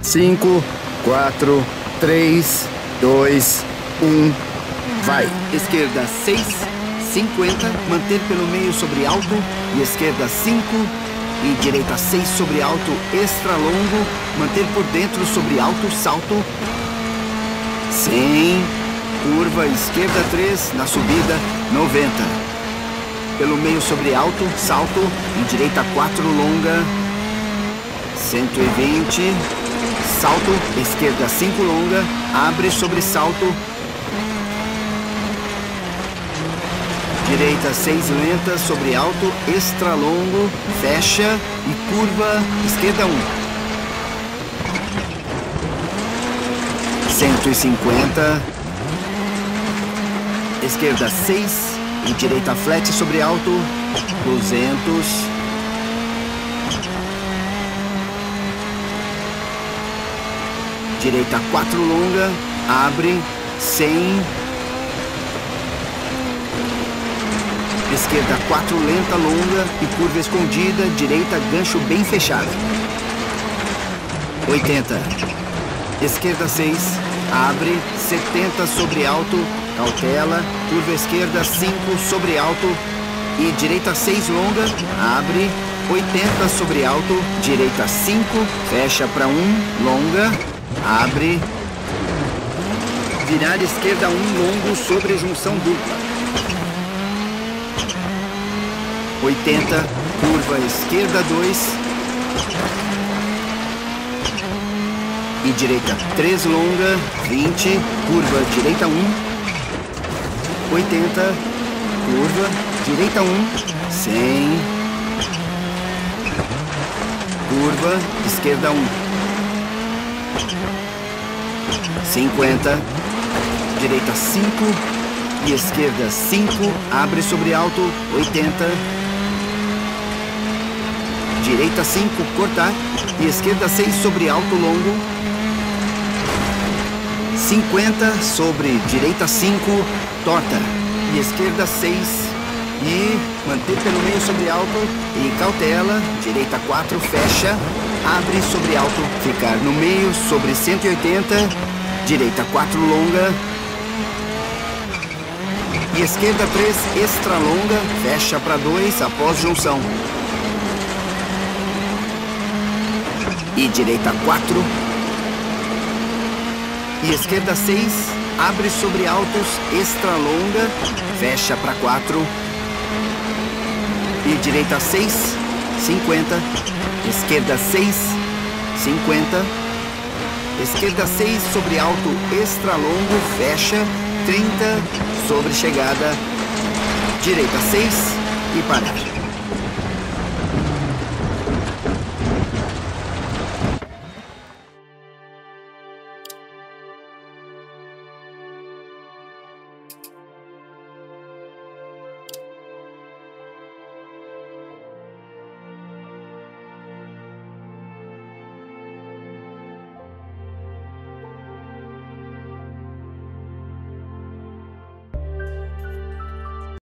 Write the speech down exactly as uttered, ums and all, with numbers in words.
cinco, quatro, três, dois, um, vai. Esquerda seis, cinquenta, manter pelo meio sobre alto, e esquerda cinco, e direita seis sobre alto, extra longo, manter por dentro sobre alto, salto, cem, curva, esquerda três, na subida, noventa. Pelo meio sobre alto, salto, e direita quatro, longa, cento e vinte, salto, esquerda cinco, longa, abre sobre salto, direita seis, lenta, sobre alto, extra longo, fecha e curva, esquerda um. cento e cinquenta, esquerda seis e direita flat sobre alto, duzentos. Direita quatro, longa, abre, cem. Esquerda quatro, lenta, longa e curva escondida, direita gancho bem fechado. oitenta. Esquerda seis, abre, setenta sobre alto, cautela, curva esquerda cinco sobre alto e direita seis, longa, abre, oitenta sobre alto, direita cinco, fecha para um, longa, abre, virar esquerda um, longo sobre junção dupla. oitenta, curva esquerda dois e direita três, longa, vinte, curva direita um, oitenta, curva, direita um, cem, curva, esquerda um, cinquenta, direita cinco e esquerda cinco, abre sobre alto, oitenta, direita cinco, cortar, e esquerda seis sobre alto, longo, cinquenta sobre direita cinco, torta, e esquerda seis, e manter pelo meio sobre alto, e cautela, direita quatro, fecha, abre sobre alto, ficar no meio sobre cento e oitenta, direita quatro, longa, e esquerda três, extra longa, fecha para dois após junção. E direita quatro, e esquerda seis, abre sobre altos, extra longa, fecha para quatro, e direita seis, cinquenta, esquerda seis, cinquenta, esquerda seis sobre alto, extra longo, fecha, trinta, sobre chegada, direita seis e parar.